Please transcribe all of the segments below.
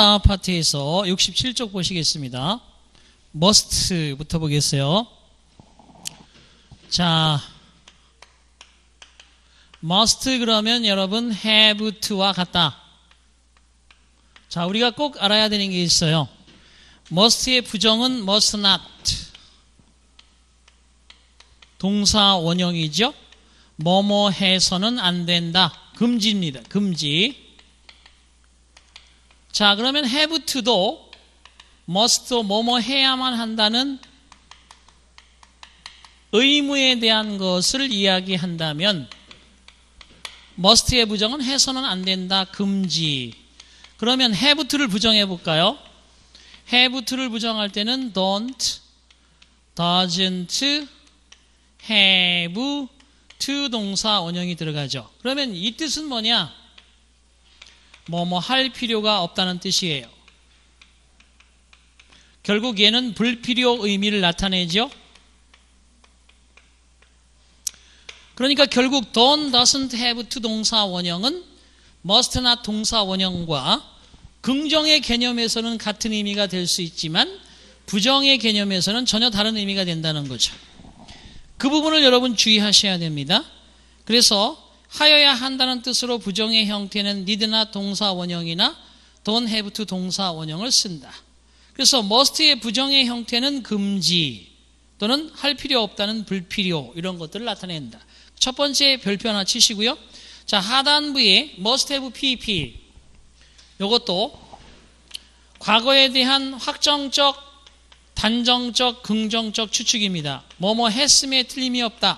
한다 파트에서 67쪽 보시겠습니다. must부터 보겠어요. 자, must 그러면 여러분 have to와 같다. 자, 우리가 꼭 알아야 되는 게 있어요. must의 부정은 must not. 동사 원형이죠. 뭐뭐 해서는 안 된다. 금지입니다. 금지. 자, 그러면 have to도 must 뭐뭐 해야만 한다는 의무에 대한 것을 이야기한다면 must의 부정은 해서는 안 된다. 금지. 그러면 have to를 부정해 볼까요? have to를 부정할 때는 don't, doesn't, have to 동사 원형이 들어가죠. 그러면 이 뜻은 뭐냐? 뭐뭐 할 필요가 없다는 뜻이에요. 결국 얘는 불필요 의미를 나타내죠. 그러니까 결국 don't, doesn't have to 동사 원형은 must not 동사 원형과 긍정의 개념에서는 같은 의미가 될 수 있지만 부정의 개념에서는 전혀 다른 의미가 된다는 거죠. 그 부분을 여러분 주의하셔야 됩니다. 그래서 하여야 한다는 뜻으로 부정의 형태는 need not 동사 원형이나 don't have to 동사 원형을 쓴다. 그래서 must의 부정의 형태는 금지 또는 할 필요 없다는 불필요 이런 것들을 나타낸다. 첫 번째 별표 하나 치시고요. 자, 하단부에 must have pp 이것도 과거에 대한 확정적, 단정적, 긍정적 추측입니다. 뭐뭐 했음에 틀림이 없다.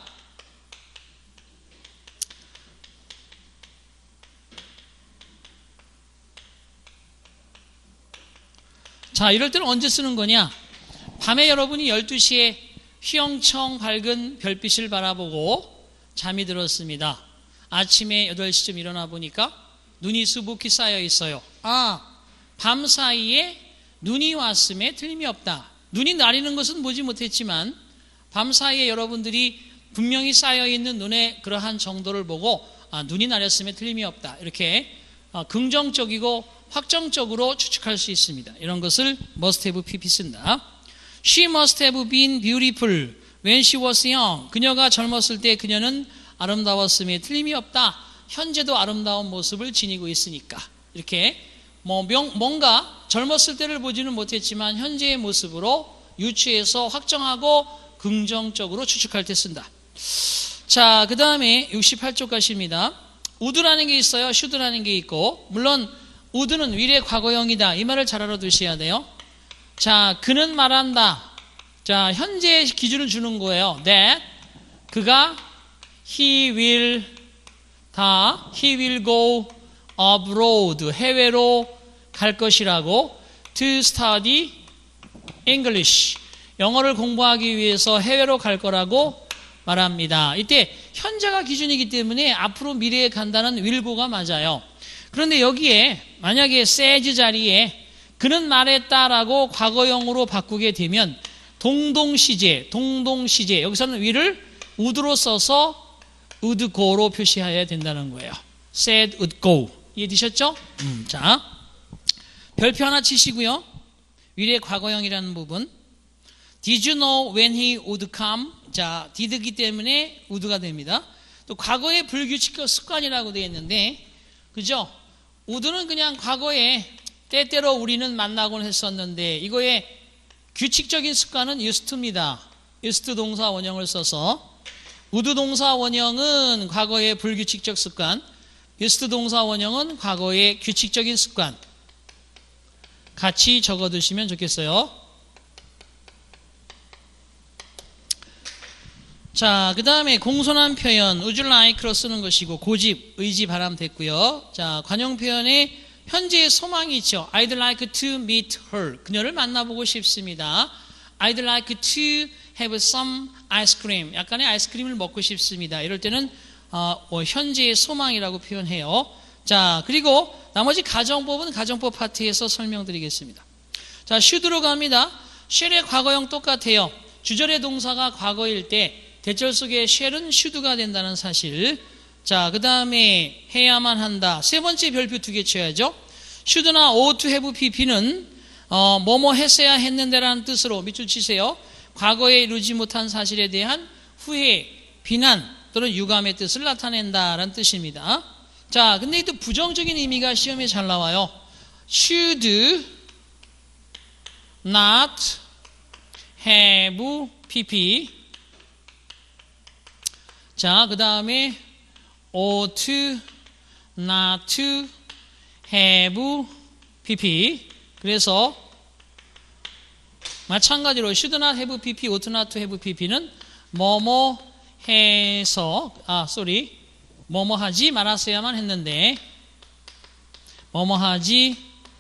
자, 이럴 때는 언제 쓰는 거냐? 밤에 여러분이 12시에 휘영청 밝은 별빛을 바라보고 잠이 들었습니다. 아침에 8시쯤 일어나 보니까 눈이 수북히 쌓여 있어요. 밤 사이에 눈이 왔음에 틀림이 없다. 눈이 내리는 것은 보지 못했지만 밤 사이에 여러분들이 분명히 쌓여있는 눈의 그러한 정도를 보고 눈이 내렸음에 틀림이 없다. 이렇게 긍정적이고 확정적으로 추측할 수 있습니다. 이런 것을 must have pp 쓴다. She must have been beautiful when she was young. 그녀가 젊었을 때 그녀는 아름다웠음에 틀림이 없다. 현재도 아름다운 모습을 지니고 있으니까. 이렇게 뭔가 젊었을 때를 보지는 못했지만 현재의 모습으로 유추해서 확정하고 긍정적으로 추측할 때 쓴다. 자, 그 다음에 68쪽 가십니다. would라는 게 있어요. should라는 게 있고, 물론 would는 미래 과거형이다. 이 말을 잘 알아두셔야 돼요. 자, 그는 말한다. 자, 현재 기준을 주는 거예요. that 그가 he will go abroad 해외로 갈 것이라고 to study English 영어를 공부하기 위해서 해외로 갈 거라고 말합니다. 이때 현재가 기준이기 때문에 앞으로 미래에 간다는 will고가 맞아요. 그런데 여기에 만약에 says 자리에 그는 말했다라고 과거형으로 바꾸게 되면 동동시제 여기서는 will을 would로 써서 would go로 표시해야 된다는 거예요. said would go 이해되셨죠? 자, 별표 하나 치시고요. will의 과거형이라는 부분 Did you know when he would come? 자, did기 때문에 would가 됩니다. 또 과거의 불규칙적 습관이라고 되어 있는데 그죠? would는 그냥 과거에 때때로 우리는 만나곤 했었는데 이거의 규칙적인 습관은 used to입니다. used to 동사 원형을 써서 would 동사 원형은 과거의 불규칙적 습관, used 동사 원형은 과거의 규칙적인 습관 같이 적어두시면 좋겠어요. 자, 그 다음에 공손한 표현 would you like로 쓰는 것이고 고집, 의지, 바람 됐고요. 자, 관용 표현에 현재의 소망이 있죠. I'd like to meet her. 그녀를 만나보고 싶습니다. I'd like to have some ice cream. 약간의 아이스크림을 먹고 싶습니다. 이럴 때는 현재의 소망이라고 표현해요. 자, 그리고 나머지 가정법은 가정법 파트에서 설명드리겠습니다. 자, should로 갑니다. shall의 과거형 똑같아요. 주절의 동사가 과거일 때 대절 속에 shall은 should가 된다는 사실. 자, 그 다음에 해야만 한다. 세 번째 별표 2개 쳐야죠. should나 ought to have pp는 뭐뭐 했어야 했는데라는 뜻으로 밑줄 치세요. 과거에 이루지 못한 사실에 대한 후회, 비난 또는 유감의 뜻을 나타낸다라는 뜻입니다. 자, 근데 또 부정적인 의미가 시험에 잘 나와요. should not have pp. 자, 그 다음에 ought not to have pp. 그래서 마찬가지로 should not have pp, ought not to have pp는 뭐뭐 해서 뭐뭐 하지 말았어야만 했는데 뭐뭐 하지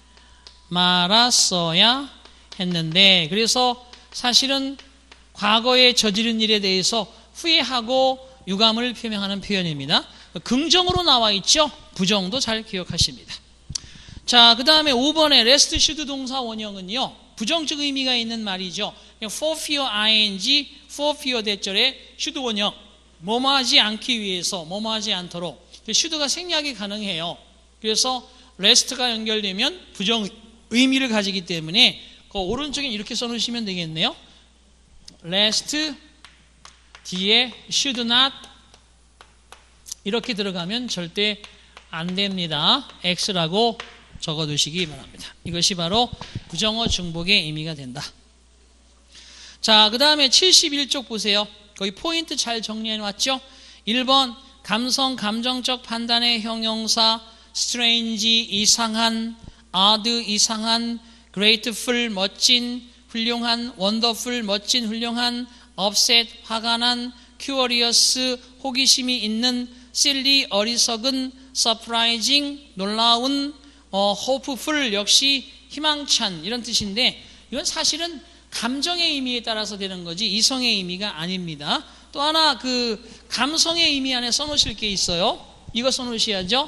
말았어야 했는데, 그래서 사실은 과거에 저지른 일에 대해서 후회하고 유감을 표명하는 표현입니다. 긍정으로 나와 있죠. 부정도 잘 기억하십니다. 자, 그 다음에 5번에 rest should 동사 원형은요, 부정적 의미가 있는 말이죠. for fear ing, for fear 대절에 should 원형, 뭐뭐 하지 않기 위해서, 뭐뭐 하지 않도록. should가 생략이 가능해요. 그래서 rest가 연결되면 부정 의미를 가지기 때문에 그 오른쪽에 이렇게 써놓으시면 되겠네요. rest 뒤에 should not 이렇게 들어가면 절대 안 됩니다. X라고 적어두시기 바랍니다. 이것이 바로 부정어 중복의 의미가 된다. 자, 그 다음에 71쪽 보세요. 거기 포인트 잘 정리해놨죠? 1번 감성, 감정적 판단의 형용사 strange, 이상한, odd, 이상한, grateful, 멋진, 훌륭한, wonderful, 멋진, 훌륭한, upset, 화가 난, curious, 호기심이 있는, silly, 어리석은, surprising, 놀라운, hopeful, 역시 희망찬, 이런 뜻인데 이건 사실은 감정의 의미에 따라서 되는 거지 이성의 의미가 아닙니다. 또 하나 그 감성의 의미 안에 써놓으실 게 있어요. 이거 써놓으셔야죠.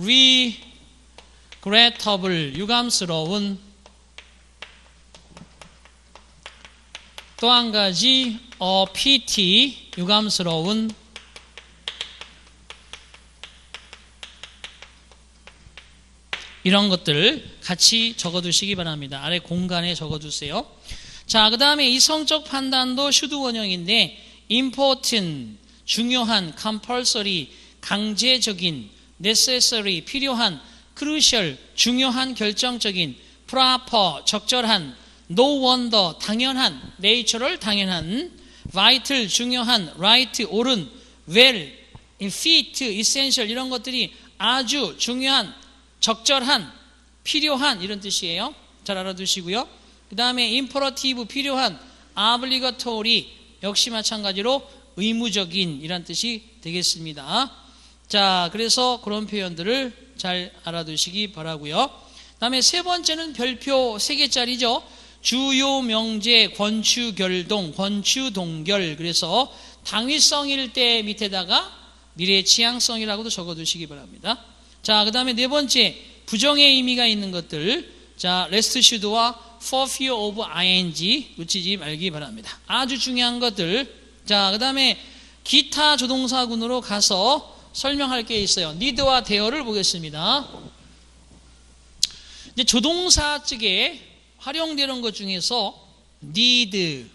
regrettable, 유감스러운. 또 한 가지 pity, 유감스러운. 이런 것들 같이 적어두시기 바랍니다. 아래 공간에 적어두세요. 자, 그 다음에 이성적 판단도 should 원형인데 important, 중요한, compulsory, 강제적인, necessary, 필요한, crucial, 중요한, 결정적인, proper, 적절한, no wonder, 당연한, natural, 당연한, vital, 중요한, right, 옳은, well, fit, essential 이런 것들이 아주 중요한, 적절한, 필요한 이런 뜻이에요. 잘 알아두시고요. 그 다음에 imperative, 필요한, obligatory 역시 마찬가지로 의무적인 이란 뜻이 되겠습니다. 자, 그래서 그런 표현들을 잘 알아두시기 바라고요. 그 다음에 세 번째는 별표 3개짜리죠. 주요 명제, 권추, 결동, 권추, 동결. 그래서 당위성일 때 밑에다가 미래 지향성이라고도 적어두시기 바랍니다. 자, 그 다음에 네 번째 부정의 의미가 있는 것들. 자, rest should와 for fear of ing 놓치지 말기 바랍니다. 아주 중요한 것들. 자, 그 다음에 기타 조동사군으로 가서 설명할 게 있어요. need와 there를 보겠습니다. 이제 조동사 쪽에 활용되는 것 중에서 need,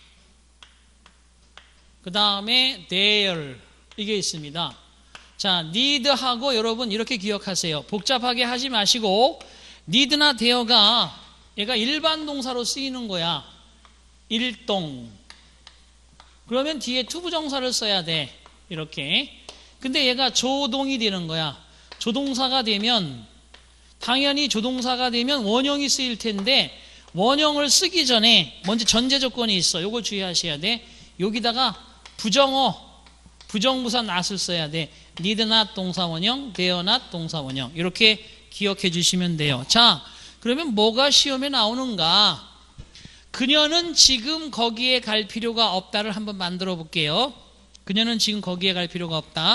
그 다음에 there 이게 있습니다. 자, need하고 여러분 이렇게 기억하세요. 복잡하게 하지 마시고 need나 there가 얘가 일반 동사로 쓰이는 거야. 일동. 그러면 뒤에 투부정사를 써야 돼. 이렇게. 근데 얘가 조동이 되는 거야. 조동사가 되면 당연히 조동사가 되면 원형이 쓰일 텐데 원형을 쓰기 전에 먼저 전제 조건이 있어. 요거 주의하셔야 돼. 여기다가 부정어, 부정부사 not을 써야 돼. need not 동사원형, there not 동사원형. 이렇게 기억해 주시면 돼요. 자, 그러면 뭐가 시험에 나오는가? 그녀는 지금 거기에 갈 필요가 없다를 한번 만들어 볼게요. 그녀는 지금 거기에 갈 필요가 없다.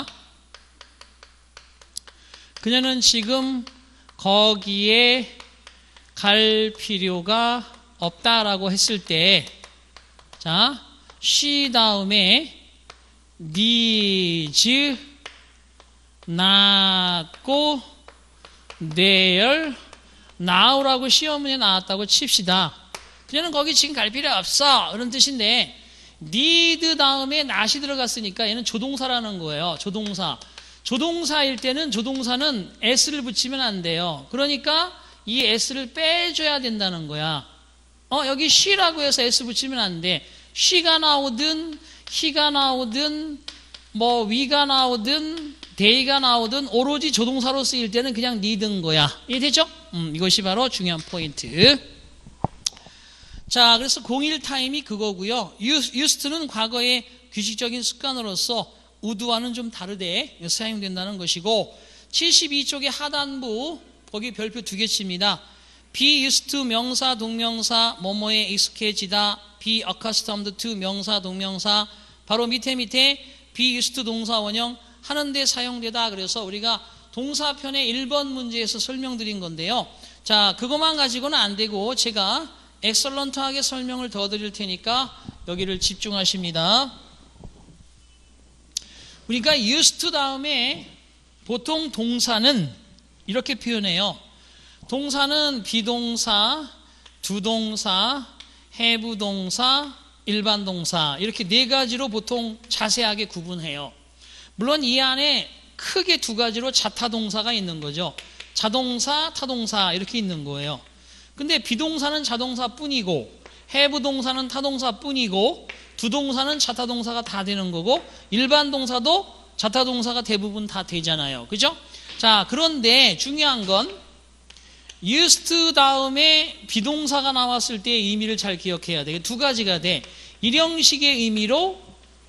그녀는 지금 거기에 갈 필요가 없다라고 했을 때, 자, she 다음에 needs not go there now라고 시험 문제 나왔다고 칩시다. 그녀는 거기 지금 갈 필요 없어. 그런 뜻인데 need 다음에 not이 들어갔으니까 얘는 조동사라는 거예요. 조동사. 조동사일 때는 조동사는 s를 붙이면 안 돼요. 그러니까 이 s를 빼줘야 된다는 거야. 여기 she라고 해서 s 붙이면 안 돼. she가 나오든 he가 나오든 뭐 we가 나오든 they가 나오든 오로지 조동사로 쓰일 때는 그냥 need인 거야. 이해되죠? 이것이 바로 중요한 포인트. 자, 그래서 01 타임이 그거고요. used는 과거의 규칙적인 습관으로서 would와는 좀 다르게 사용된다는 것이고 72쪽의 하단부 거기 별표 2개 칩니다. be used to 명사 동명사 뭐뭐에 익숙해지다 be accustomed to 명사 동명사 바로 밑에 be used to 동사 원형 하는데 사용되다. 그래서 우리가 동사편의 1번 문제에서 설명드린 건데요. 자, 그것만 가지고는 안 되고 제가 엑설런트하게 설명을 더 드릴 테니까 여기를 집중하십니다. 우리가 used to 다음에 보통 동사는 이렇게 표현해요. 동사는 비동사, 두동사, 해부동사, 일반 동사 이렇게 네 가지로 보통 자세하게 구분해요. 물론 이 안에 크게 두 가지로 자타동사가 있는 거죠. 자동사, 타동사 이렇게 있는 거예요. 근데 비동사는 자동사뿐이고 해부동사는 타동사뿐이고 두동사는 자타동사가 다 되는 거고 일반 동사도 자타동사가 대부분 다 되잖아요. 그죠? 자, 그런데 중요한 건 used to 다음에 비동사가 나왔을 때의 의미를 잘 기억해야 돼. 두 가지가 돼. 일형식의 의미로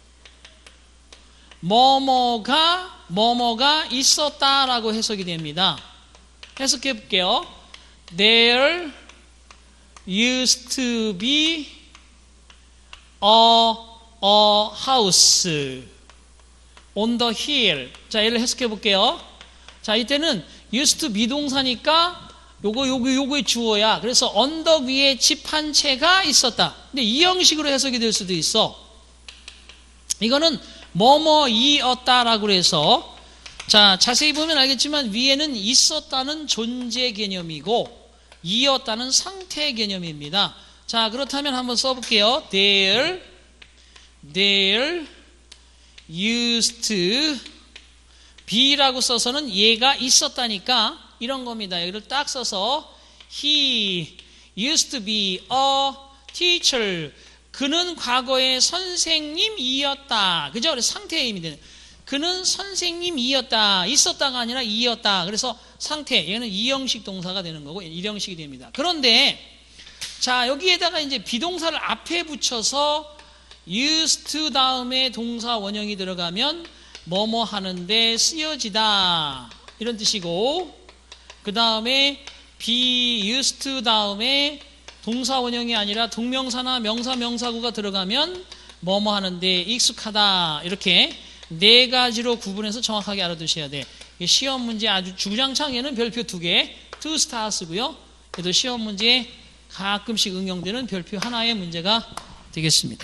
뭐뭐가 있었다라고 해석이 됩니다. 해석해 볼게요. There used to be a house on the hill. 자, 얘를 해석해 볼게요. 자, 이때는 used to 비동사니까 요거의 주어야. 그래서 언덕 위에 집 한 채가 있었다. 근데 이 형식으로 해석이 될 수도 있어. 이거는 뭐뭐이었다라고 해서 자, 자세히 보면 알겠지만 위에는 있었다는 존재 개념이고 이었다는 상태 개념입니다. 자, 그렇다면 한번 써볼게요. There used to be라고 써서는 얘가 있었다니까 이런 겁니다. 여기를 딱 써서 He used to be a teacher. 그는 과거에 선생님이었다. 그죠? 그래서 상태의 의미 되는. 그는 선생님이었다. 있었다가 아니라 이었다. 그래서 상태. 얘는 이형식 동사가 되는 거고 일형식이 됩니다. 그런데 자, 여기에다가 이제 비동사를 앞에 붙여서 used to 다음에 동사 원형이 들어가면 뭐뭐 하는데 쓰여지다. 이런 뜻이고 그 다음에 be used to 다음에 동사 원형이 아니라 동명사나 명사 명사구가 들어가면 뭐뭐 하는데 익숙하다. 이렇게 네 가지로 구분해서 정확하게 알아두셔야 돼. 시험 문제 아주 주장창에는 별표 2개, 2 stars고요. 그래도 시험 문제에 가끔씩 응용되는 별표 하나의 문제가 되겠습니다.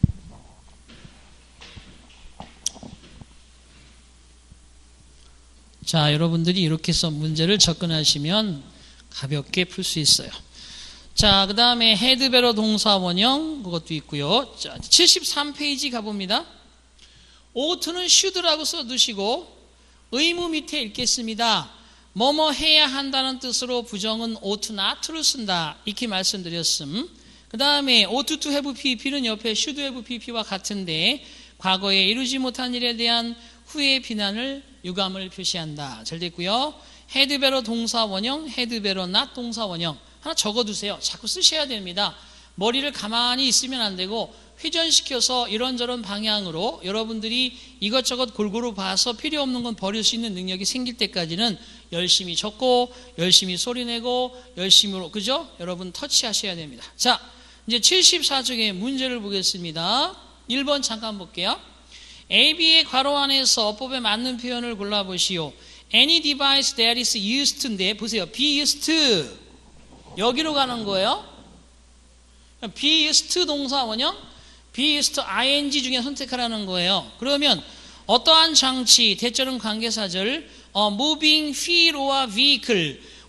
자, 여러분들이 이렇게 해서 문제를 접근하시면 가볍게 풀 수 있어요. 자, 그 다음에 헤드베러 동사 원형 그것도 있고요. 자, 73페이지 가봅니다. ough트는 should라고 써두시고 의무 밑에 읽겠습니다. 뭐뭐 해야 한다는 뜻으로 부정은 ought not를 쓴다. 이렇게 말씀드렸음. 그 다음에 ought to have pp는 옆에 should have pp와 같은데 과거에 이루지 못한 일에 대한 후의 비난을 유감을 표시한다. 잘 됐고요. 헤드베러 동사 원형, 헤드베러 not 동사 원형 하나 적어두세요. 자꾸 쓰셔야 됩니다. 머리를 가만히 있으면 안 되고 회전시켜서 이런저런 방향으로 여러분들이 이것저것 골고루 봐서 필요 없는 건 버릴 수 있는 능력이 생길 때까지는 열심히 적고 열심히 소리내고 열심히로 그죠? 여러분 터치하셔야 됩니다. 자, 이제 74쪽의 문제를 보겠습니다. 1번 잠깐 볼게요. A, B의 괄호 안에서 어법에 맞는 표현을 골라보시오. Any device that is used to인데 보세요. be used to 여기로 가는 거예요. be used to 동사 원형 be used to ing 중에 선택하라는 거예요. 그러면 어떠한 장치, 대절은 관계사절 moving wheel와 vehicle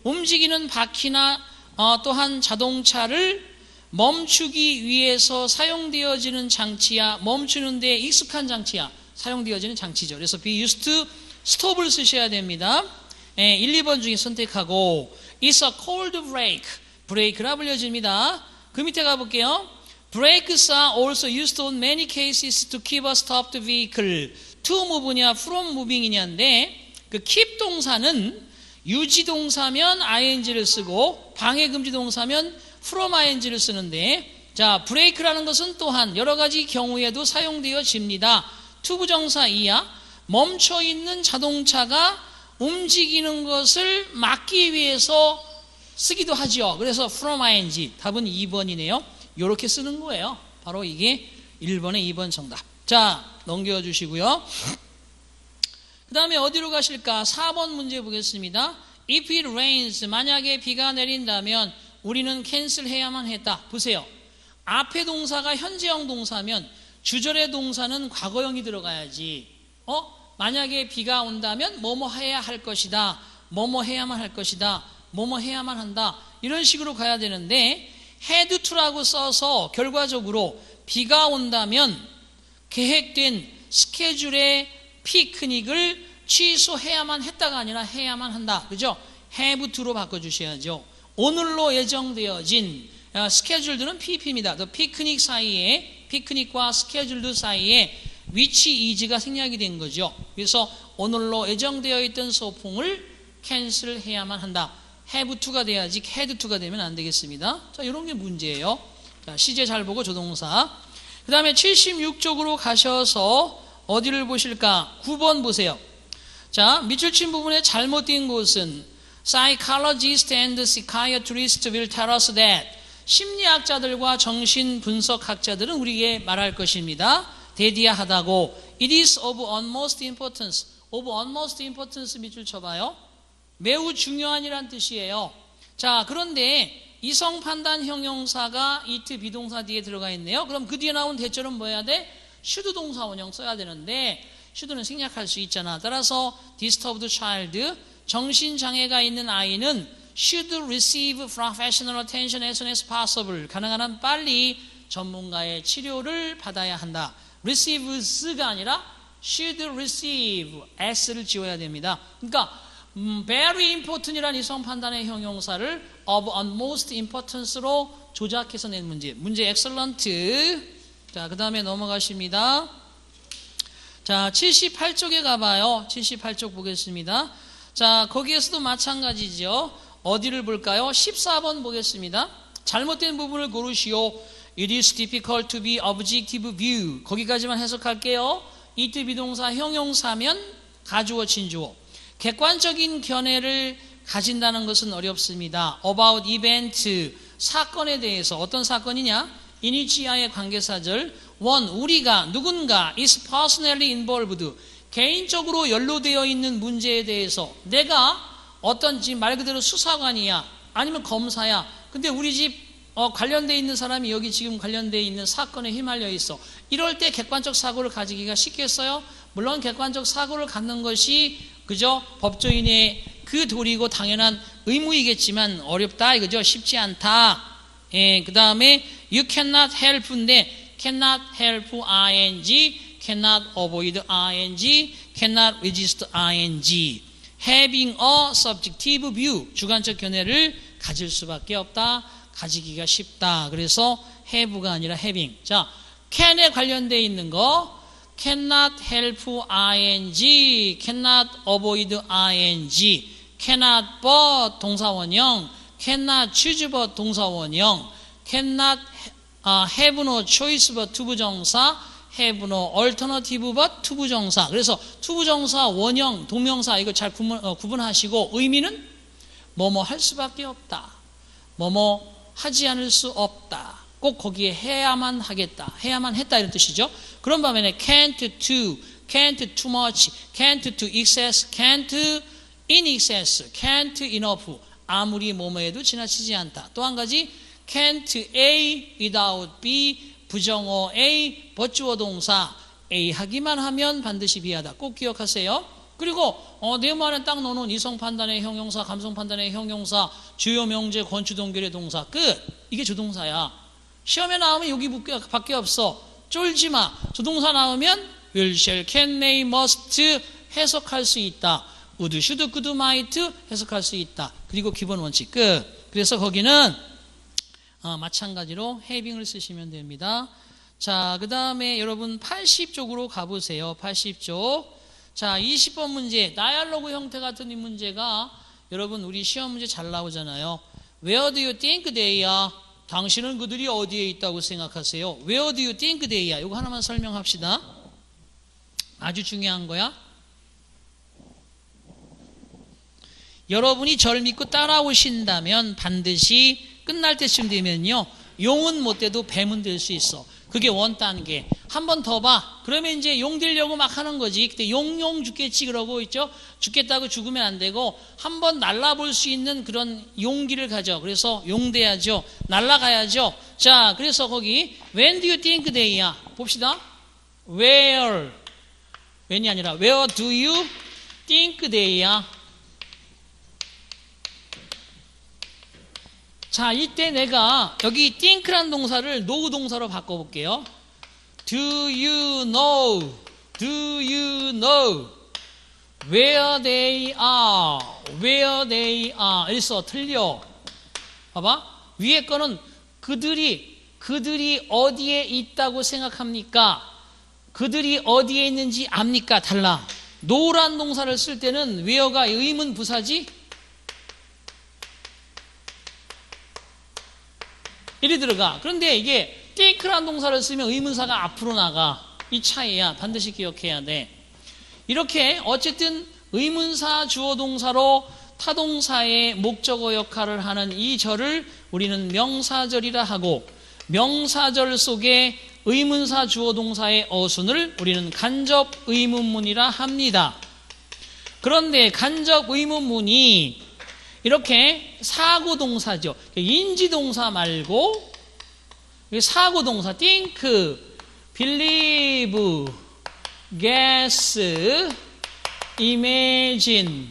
움직이는 바퀴나 또한 자동차를 멈추기 위해서 사용되어지는 장치야, 멈추는 데 익숙한 장치야, 사용되어지는 장치죠. 그래서 be used to stop을 쓰셔야 됩니다. 1, 2번 중에 선택하고 It's a cold brake. 브레이크라 불려집니다. 그 밑에 가볼게요. Brakes are also used in many cases to keep a stopped vehicle. To move냐, from moving이냐인데 그 keep 동사는 유지 동사면 ing를 쓰고 방해 금지 동사면 from ing를 쓰는데 자, 브레이크라는 것은 또한 여러 가지 경우에도 사용되어집니다. to 부정사 이야 멈춰 있는 자동차가 움직이는 것을 막기 위해서 쓰기도 하죠. 그래서 from ing 답은 2번이네요. 이렇게 쓰는 거예요. 바로 이게 1번의 2번 정답. 자, 넘겨주시고요. 그 다음에 어디로 가실까? 4번 문제 보겠습니다. If it rains, 만약에 비가 내린다면 우리는 캔슬해야만 했다. 보세요. 앞에 동사가 현재형 동사면 주절의 동사는 과거형이 들어가야지. 만약에 비가 온다면 뭐뭐 해야 할 것이다. 뭐뭐 해야만 할 것이다. 뭐뭐 해야만 한다. 이런 식으로 가야 되는데 had to라고 써서 결과적으로 비가 온다면 계획된 스케줄의 피크닉을 취소해야만 했다가 아니라 해야만 한다. 그죠? have to로 바꿔주셔야죠. 오늘로 예정되어진 스케줄들은 PP입니다. 피크닉 사이에, 피크닉과 스케줄들 사이에 which is가 생략이 된 거죠. 그래서 오늘로 예정되어 있던 소풍을 캔슬해야만 한다. have to가 돼야지 had to가 되면 안 되겠습니다. 자, 이런 게 문제예요. 자, 시제 잘 보고 조동사. 그 다음에 76쪽으로 가셔서 어디를 보실까? 9번 보세요. 자, 밑줄 친 부분에 잘못된 곳은 Psychologists and psychiatrists will tell us that 심리학자들과 정신분석학자들은 우리에게 말할 것입니다. 대디하다고 It is of utmost importance. of utmost importance 밑줄 쳐봐요. 매우 중요한이란 뜻이에요. 자, 그런데 이성판단 형용사가 it 비동사 뒤에 들어가 있네요. 그럼 그 뒤에 나온 대절은 뭐 해야 돼? should 동사 원형 써야 되는데 should는 생략할 수 있잖아. 따라서 disturbed child, 정신장애가 있는 아이는 should receive professional attention as soon as possible. 가능한 한 빨리 전문가의 치료를 받아야 한다. receive스가 아니라 should receive, s를 지워야 됩니다. 그러니까 very important이라는 이성 판단의 형용사를 of utmost importance로 조작해서 낸 문제. 문제 excellent. 자, 그 다음에 넘어가십니다. 자, 78쪽에 가봐요. 78쪽 보겠습니다. 자, 거기에서도 마찬가지죠. 어디를 볼까요? 14번 보겠습니다. 잘못된 부분을 고르시오. It is difficult to be objective view. 거기까지만 해석할게요. it 비동사 형용사면 가주어 진주어. 객관적인 견해를 가진다는 것은 어렵습니다. About event, 사건에 대해서. 어떤 사건이냐? 이니치아의 관계사절. one, 우리가, 누군가 is personally involved. 개인적으로 연루되어 있는 문제에 대해서 내가 어떤 지금 말 그대로 수사관이야 아니면 검사야. 근데 우리 집 관련되어 있는 사람이 여기 지금 관련되어 있는 사건에 휘말려 있어. 이럴 때 객관적 사고를 가지기가 쉽겠어요? 물론 객관적 사고를 갖는 것이 그죠? 법조인의 그 도리고 당연한 의무이겠지만 어렵다 이거죠? 쉽지 않다. 예, 그 다음에 you cannot help인데 cannot help ing, cannot avoid ing, cannot resist ing. having a subjective view, 주관적 견해를 가질 수밖에 없다. 가지기가 쉽다. 그래서 have가 아니라 having. 자, can에 관련되어 있는 거 cannot help ing, cannot avoid ing, cannot but 동사원형, cannot choose but 동사원형, cannot have no choice but 투부정사, have no alternative but 투부정사. 그래서 투부정사, 원형, 동명사 이거 잘 구분하시고 의미는 뭐뭐 할 수밖에 없다. 뭐뭐 하지 않을 수 없다. 꼭 거기에 해야만 하겠다. 해야만 했다 이런 뜻이죠. 그런 반면에 can't do, can't too much, can't to excess, can't in excess, can't enough. 아무리 뭐뭐 해도 지나치지 않다. 또 한 가지 can't A without B, 부정어 A, 버주어 동사 A 하기만 하면 반드시 B하다. 꼭 기억하세요. 그리고 네모안에 딱 넣어놓은 이성 판단의 형용사, 감성 판단의 형용사, 주요 명제, 권추 동결의 동사 끝. 이게 조동사야. 시험에 나오면 여기 밖에 없어. 쫄지 마. 조동사 나오면 will, shall, can, may, must 해석할 수 있다. would, should, could, might 해석할 수 있다. 그리고 기본 원칙 끝. 그래서 거기는 마찬가지로 having을 쓰시면 됩니다. 자, 그 다음에 여러분 80쪽으로 가보세요. 80쪽. 자, 20번 문제, 다이얼로그 형태 같은 이 문제가 여러분 우리 시험 문제 잘 나오잖아요. Where do you think they are? 당신은 그들이 어디에 있다고 생각하세요? Where do you think they are? 이거 하나만 설명합시다. 아주 중요한 거야. 여러분이 저를 믿고 따라오신다면 반드시 끝날 때쯤 되면요, 용은 못 돼도 뱀은 될 수 있어. 그게 원단계. 한 번 더 봐. 그러면 이제 용 되려고 막 하는 거지. 그때 용 죽겠지 그러고 있죠. 죽겠다고 죽으면 안 되고 한 번 날아볼 수 있는 그런 용기를 가져. 그래서 용 돼야죠. 날아가야죠. 자, 그래서 거기 When do you think they are? 봅시다. when이 아니라 Where do you think they are? 자, 이때 내가 여기 think란 동사를 know 동사로 바꿔볼게요. Do you know? Do you know? Where they are? Where they are? 이랬어. 틀려. 봐봐. 위에 거는 그들이 어디에 있다고 생각합니까? 그들이 어디에 있는지 압니까? 달라. know란 동사를 쓸 때는 where가 의문 부사지? 이리 들어가. 그런데 이게 think란 동사를 쓰면 의문사가 앞으로 나가. 이 차이야. 반드시 기억해야 돼. 이렇게 어쨌든 의문사 주어 동사로 타동사의 목적어 역할을 하는 이 절을 우리는 명사절이라 하고, 명사절 속에 의문사 주어 동사의 어순을 우리는 간접 의문문이라 합니다. 그런데 간접 의문문이 이렇게 사고동사죠. 인지동사 말고 사고동사 think, believe, guess, imagine,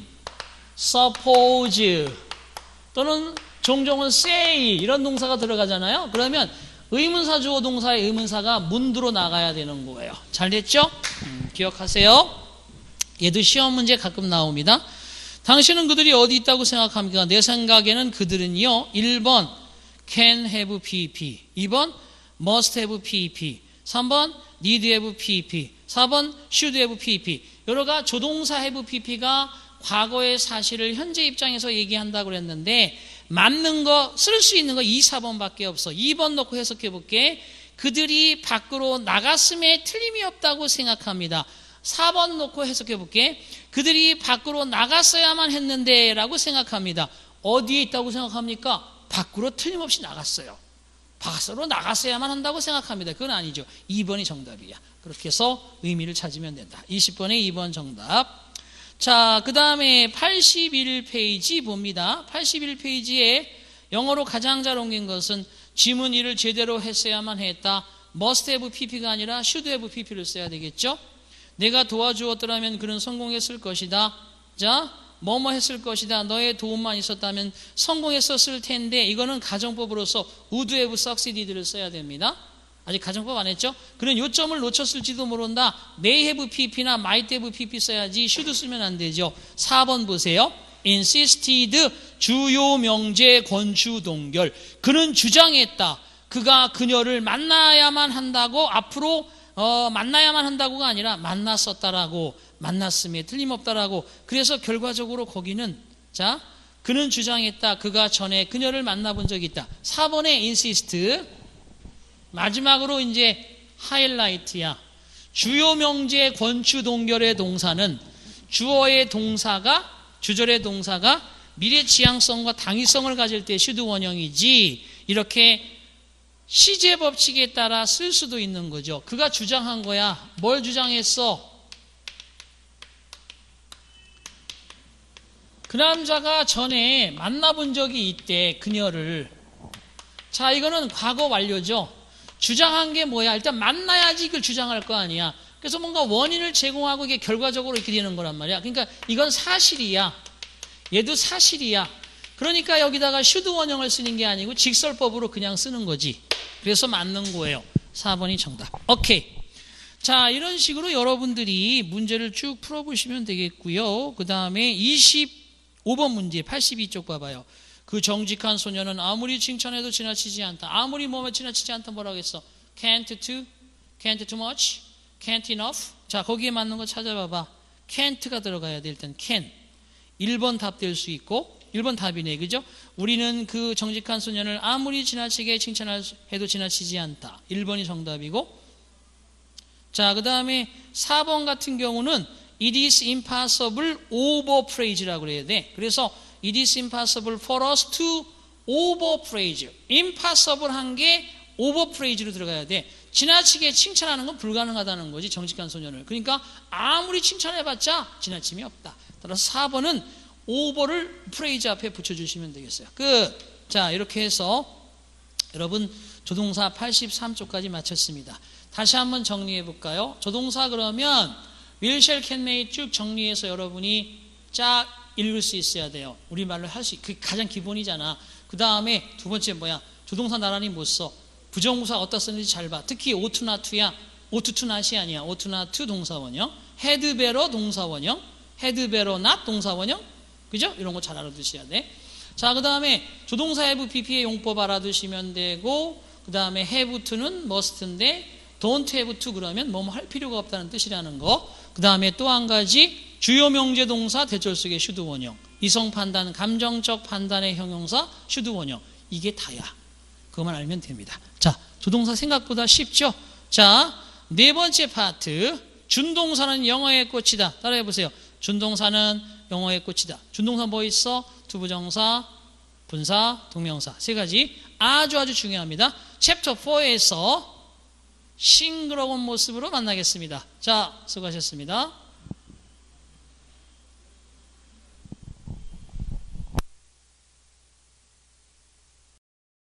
suppose 또는 종종은 say 이런 동사가 들어가잖아요. 그러면 의문사 주어 동사의 의문사가 문두로 나가야 되는 거예요. 잘 됐죠? 기억하세요. 얘도 시험 문제 가끔 나옵니다. 당신은 그들이 어디 있다고 생각합니까? 내 생각에는 그들은요, 1번 can have PP, 2번 must have PP, 3번 need have PP, 4번 should have PP. 여러가 조동사 have PP가 과거의 사실을 현재 입장에서 얘기한다고 그랬는데 맞는 거, 쓸 수 있는 거 2, 4번밖에 없어. 2번 넣고 해석해 볼게. 그들이 밖으로 나갔음에 틀림이 없다고 생각합니다. 4번 놓고 해석해 볼게. 그들이 밖으로 나갔어야만 했는데 라고 생각합니다. 어디에 있다고 생각합니까? 밖으로 틀림없이 나갔어요. 밖으로 나갔어야만 한다고 생각합니다. 그건 아니죠. 2번이 정답이야. 그렇게 해서 의미를 찾으면 된다. 20번에 2번 정답. 자, 그 다음에 81페이지 봅니다. 81페이지에 영어로 가장 잘 옮긴 것은 지문 일을 제대로 했어야만 했다. must have pp가 아니라 should have pp를 써야 되겠죠. 내가 도와주었더라면 그는 성공했을 것이다. 자, 뭐뭐 했을 것이다. 너의 도움만 있었다면 성공했었을 텐데, 이거는 가정법으로서 would have succeeded를 써야 됩니다. 아직 가정법 안 했죠? 그는 요점을 놓쳤을지도 모른다. may have pp나 might have pp 써야지 should 쓰면 안 되죠. 4번 보세요. insisted, 주요 명제 권추 동결. 그는 주장했다. 그가 그녀를 만나야만 한다고, 앞으로 만나야만 한다고가 아니라 만났었다라고, 만났음에 틀림없다라고. 그래서 결과적으로 거기는, 자, 그는 주장했다. 그가 전에 그녀를 만나본 적이 있다. 4번에 insist. 마지막으로 이제 하이라이트야. 주요 명제 권추 동결의 동사는 주어의 동사가, 주절의 동사가 미래 지향성과 당위성을 가질 때 should 원형이지, 이렇게 시제 법칙에 따라 쓸 수도 있는 거죠. 그가 주장한 거야. 뭘 주장했어? 그 남자가 전에 만나본 적이 있대, 그녀를. 자, 이거는 과거 완료죠. 주장한 게 뭐야? 일단 만나야지 이걸 주장할 거 아니야. 그래서 뭔가 원인을 제공하고 이게 결과적으로 이렇게 되는 거란 말이야. 그러니까 이건 사실이야. 얘도 사실이야. 그러니까 여기다가 should 원형을 쓰는 게 아니고 직설법으로 그냥 쓰는 거지. 그래서 맞는 거예요. 4번이 정답. 오케이. 자, 이런 식으로 여러분들이 문제를 쭉 풀어보시면 되겠고요. 그 다음에 25번 문제 82쪽 봐봐요. 그 정직한 소녀는 아무리 칭찬해도 지나치지 않다. 아무리 몸에 지나치지 않다 뭐라고 했어? Can't too much, can't enough. 자, 거기에 맞는 거 찾아봐봐. can't가 들어가야 돼. 일단 can. 1번 답 될 수 있고 1번 답이네. 그죠? 우리는 그 정직한 소년을 아무리 지나치게 칭찬해도 지나치지 않다. 1번이 정답이고, 자, 그 다음에 4번 같은 경우는 it is impossible overpraise라고 그래야 돼. 그래서 it is impossible for us to overpraise. impossible 한 게 overpraise로 들어가야 돼. 지나치게 칭찬하는 건 불가능하다는 거지, 정직한 소년을. 그러니까 아무리 칭찬해봤자 지나침이 없다. 따라서 4번은 over를 praise 앞에 붙여주시면 되겠어요. 자, 이렇게 해서 여러분 조동사 83쪽까지 마쳤습니다. 다시 한번 정리해 볼까요? 조동사 그러면 will, shall, can, may 쭉 정리해서 여러분이 쫙 읽을 수 있어야 돼요. 우리말로 할 수, 그게 가장 기본이잖아. 그 다음에 두 번째 뭐야? 조동사 나란히 못 써. 부정부사 어디다 쓰는지 잘 봐. 특히 ought not to야. ought to not이 아니야. ought not to 동사원형, had better 동사원형, had better not 동사원형. 그죠? 이런 거 잘 알아두셔야 돼. 자, 그 다음에 조동사 have, pp의 용법 알아두시면 되고, 그 다음에 have to는 must인데 don't have to 그러면 뭐뭐 할 필요가 없다는 뜻이라는 거. 그 다음에 또 한 가지 주요 명제 동사 대절 속의 should 원형, 이성 판단, 감정적 판단의 형용사 should 원형. 이게 다야. 그것만 알면 됩니다. 자, 조동사 생각보다 쉽죠? 자, 네 번째 파트. 준동사는 영어의 꽃이다. 따라해 보세요. 준동사는 영어의 꽃이다. 준동사 뭐 있어? 투부정사, 분사, 동명사. 세 가지. 아주 중요합니다. 챕터 4에서 싱그러운 모습으로 만나겠습니다. 자, 수고하셨습니다.